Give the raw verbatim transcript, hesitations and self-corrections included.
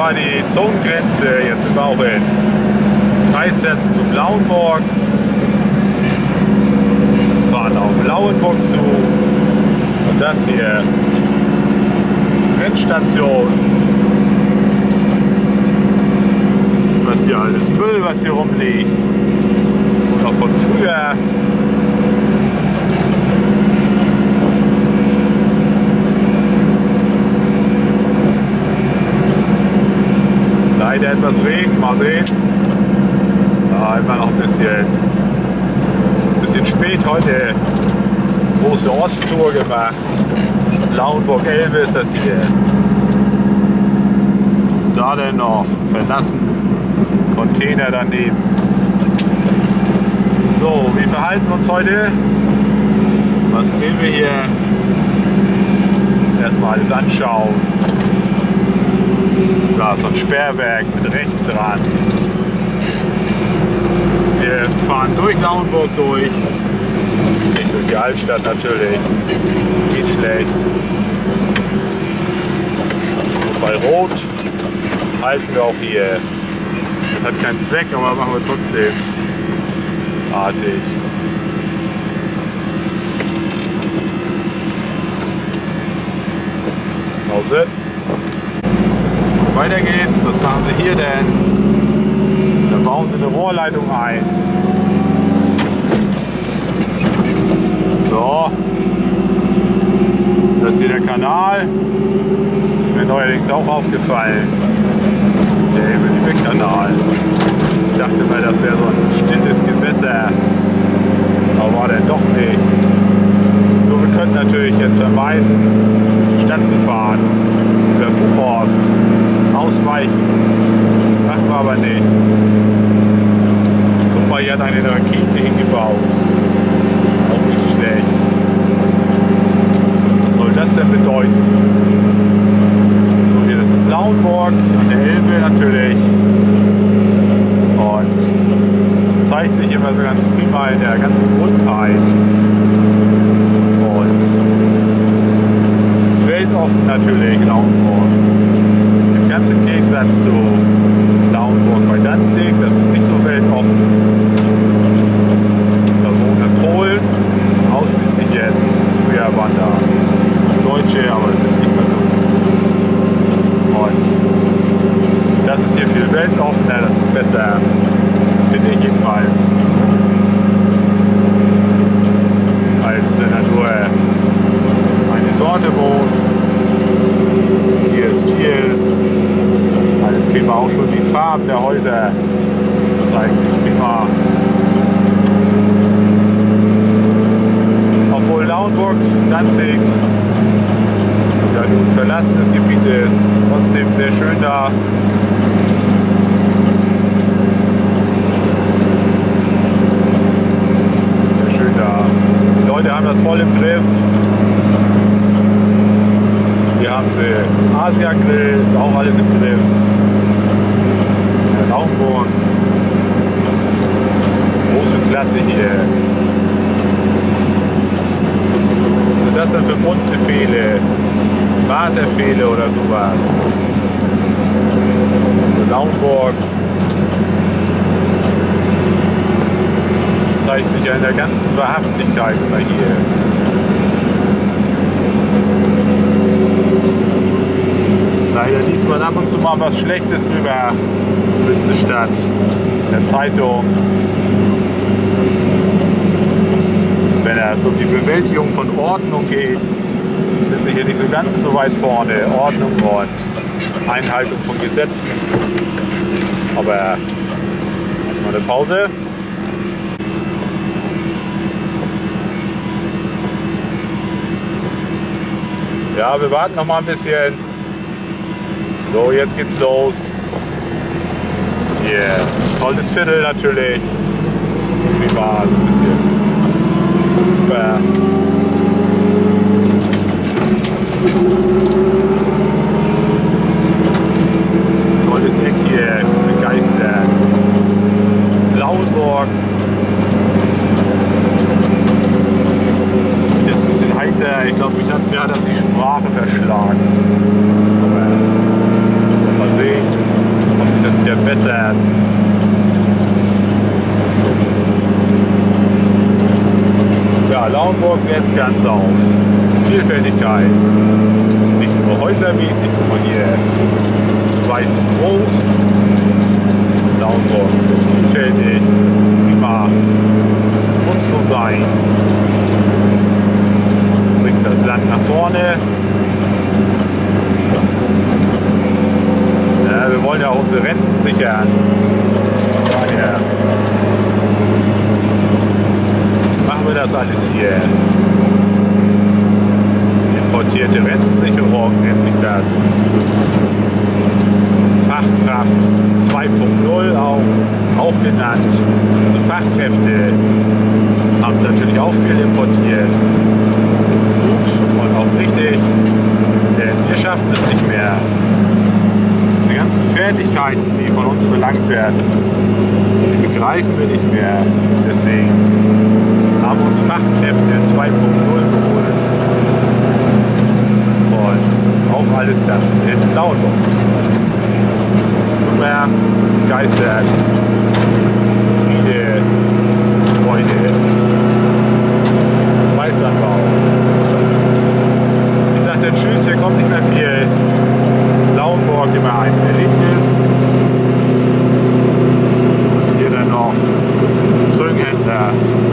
war die Zonengrenze. Jetzt sind wir auch in Kreisherzog zum Lauenburg. Wir fahren auf Lauenburg zu. Und das hier, Grenzstation. Was hier alles Müll, was hier rumliegt. Und auch von früher. Leider etwas Regen, mal sehen. Ja, immer noch ein bisschen, ein bisschen spät heute. Große Osttour gemacht. Lauenburg-Elbe ist das hier. Was ist da denn noch? Verlassen. Container daneben. So, wie verhalten wir uns heute? Was sehen wir hier? Erstmal alles anschauen. Da ist so ein Sperrwerk mit rechts dran. Wir fahren durch Lauenburg durch. Nicht durch die Altstadt natürlich. Geht schlecht. Und bei Rot halten wir auch hier. Das hat keinen Zweck, aber machen wir trotzdem artig. Pause. Weiter geht's. Was machen Sie hier denn? Da bauen Sie eine Rohrleitung ein. So. Das ist hier der Kanal. Das ist mir neuerdings auch aufgefallen. Der Elbe-Lübeck-Kanal. Ich dachte mal, das wäre so ein stilles Gewässer. Aber war der doch nicht. So, wir könnten natürlich jetzt vermeiden, Stadt zu fahren. Über Buchhorst. Ausweichen. Das machen wir aber nicht. Guck mal, hier hat eine Rakete hingebaut. Auch nicht schlecht. Was soll das denn bedeuten? So, hier, das ist Lauenburg an der Elbe natürlich. Und zeigt sich immer so ganz prima in der ganzen Rundheit. Und weltoffen natürlich Lauenburg. Ganz im Gegensatz zu Lauenburg bei Danzig, das ist nicht so weltoffen. Da wohnen Polen, ausschließlich jetzt. Früher waren da Deutsche, aber das ist nicht mehr so. Und das ist hier viel weltoffener, das ist besser, finde ich jedenfalls, als wenn da nur eine Sorte wohnt. Hier ist viel, alles prima, auch schon die Farben der Häuser, das ist eigentlich prima. Obwohl Lauenburg, Danzig ja nun verlassenes Gebiet ist, trotzdem sehr schön da. Sehr schön da. Die Leute haben das voll im Griff. Hier haben sie Asia-Grill, ist auch alles im Griff. Lauenburg. Große Klasse hier. Was sind das denn für Mundbefehle? Vaterfehle oder sowas? Lauenburg zeigt sich ja in der ganzen Wahrhaftigkeit immer hier. Leider liest man ab und zu mal was Schlechtes drüber über diese Stadt in der Zeitung. Wenn es um die Bewältigung von Ordnung geht, sind sie hier nicht so ganz so weit vorne. Ordnung und Einhaltung von Gesetzen. Aber erstmal eine Pause. Ja, wir warten noch mal ein bisschen. So, jetzt geht's los. Hier, yeah. Tolles Viertel natürlich. Privat ein bisschen. Super. Tolles Eck hier, begeistert. Das ist Lauenburg. Jetzt ein bisschen heiter. Ich glaube, mir hat das die Sprache verschlagen. Aber mal sehen. Lauenburg setzt ganz auf Vielfältigkeit. Nicht nur häusermäßig, guck mal hier, weiß und rot. Lauenburg ist vielfältig, das ist prima, das muss so sein. Das bringt das Land nach vorne. Ja, wir wollen ja unsere Renten sichern. Daher machen wir das alles hier. Importierte Rentensicherung nennt sich das. Fachkraft zwei Punkt null auch, auch genannt. Die Fachkräfte haben natürlich auch viel importiert. Das ist gut und auch richtig, denn wir schaffen es nicht mehr. Die ganzen Fertigkeiten, die von uns verlangt werden, die begreifen wir nicht mehr. Deswegen haben uns Fachkräfte zwei Punkt null geholt. Und auch alles das in Lauenburg. Super, begeistert, Friede, Freude, Weißanbau. Ich sagte tschüss, hier kommt nicht mehr viel. Lauenburg immer ein Erlebnis. Hier dann noch zum Trögenhändler.